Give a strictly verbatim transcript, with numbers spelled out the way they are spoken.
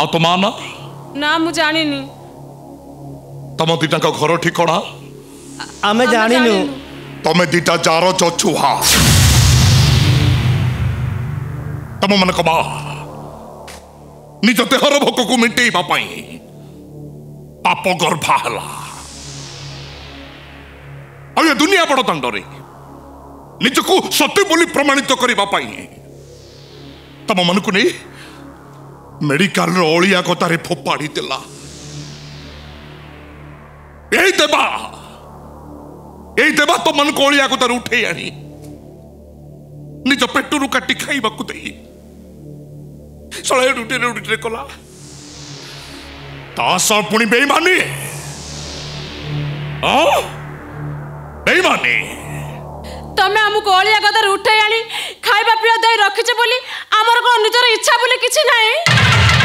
आ तो मां ना ना मु जानिनी तम दिटा घर ठिकड़ा आमे जानिनु तमें दिटा जार चछुहा तम मन कमा निज देहर भोक को मिटेबा पाप गर्भा हला ये दुनिया बड़ दंडरे निजको सत्य बोली प्रमाणित करने तम मन को नहीं मेडिकल अलिया कतारे फोपाड़ी देला यही देवा यही देवा तो मन को अलिया कतार उठे आनी निज पेटरू काटी खाइबा को देई सळे रुटी रुटी कला तास पुणी बेईमानी हां बेईमानी तमे हमको अलिया कतार उठे आनी खाइबा पिया दई रखिछ बोली हमर को निजर इच्छा बोली किछि नाही